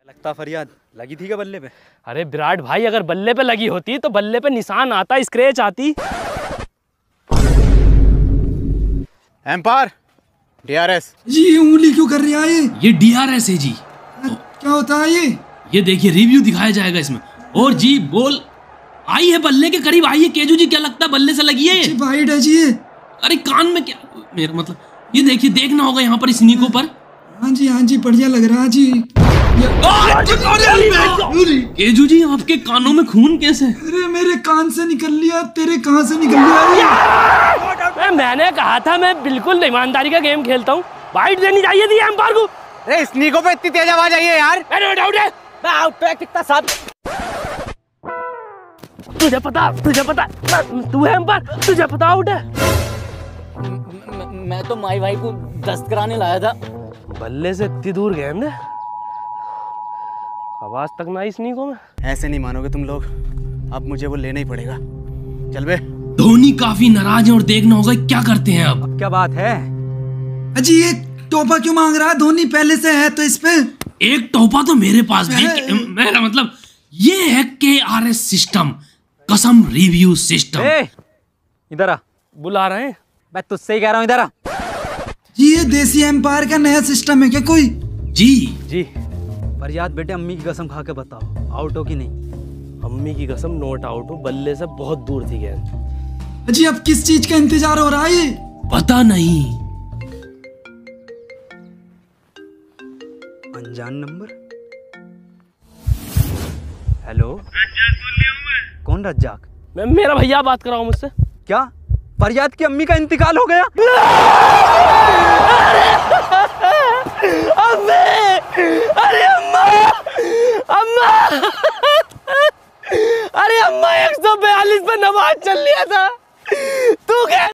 लगता फरियाद लगी थी क्या बल्ले पे? अरे विराट भाई, अगर बल्ले पे लगी होती तो बल्ले पे निशान आता, स्क्रैच आती। Empire DRS. जी ये उंगली क्यों कर रही है ये डीआरएस है जी। क्या होता है ये देखिए रिव्यू दिखाया जाएगा इसमें। और जी बॉल आई है बल्ले के करीब आई है। केजू जी क्या लगता है बल्ले से लगी है ये? वाइड है जी ये। अरे कान में क्या मेरा मतलब, ये देखिए देखना होगा यहाँ पर स्नीको पर। हाँ जी बढ़िया लग रहा है जी। केजू जी आपके कानों में खून कैसे? अरे मेरे कान से निकल लिया, तेरे कहाँ से निकल लिया? मैंने कहा था मैं बिल्कुल ईमानदारी का गेम खेलता हूँ। वाइड देनी चाहिए थी एम्पायर को। अरे स्नीको पे इतनी तेज आवाज आई है यार। अरे डाउट है, मैं आउट पे कितना साफ। तुझे पता तू है एम्पायर, तुझे पता आउट है। मैं तो माई भाई को दस्त कराने लाया था। बल्ले से इतनी दूर गेंद है, आवाज तक ना आई स्नीको में। ऐसे नहीं मानोगे तुम लोग, अब मुझे वो लेना ही पड़ेगा। चल बे। धोनी काफी नाराज है और देखना होगा क्या करते हैं अब। क्या बात है? अजी ये टोपा क्यों मांग रहा है? धोनी पहले से है तो इस पे एक टोपा तो मेरे पास भी। मेरा मतलब ये है KRS सिस्टम, कसम रिव्यू सिस्टम। इधर आ। बुला रहे हैं। मैं तुझसे ही कह रहा हूँ, इधर आ। जी ये देसी एम्पायर का नया सिस्टम है क्या कोई? जी फरियाद बेटे अम्मी की कसम खा के बताओ, आउट हो कि नहीं? अम्मी की कसम नोट आउट हो, बल्ले से बहुत दूर थी गेंद। अजी अब किस चीज का इंतजार हो रहा है ये? पता नहीं। अनजान नंबर। हेलो, कौन रज्जाक? मैं मेरा भैया बात कर रहा हूँ मुझसे। क्या फरियाद की अम्मी का इंतकाल हो गया? अरे अम्मा, अरे अम्मा 142 पे नमाज चल लिया था। तू क्या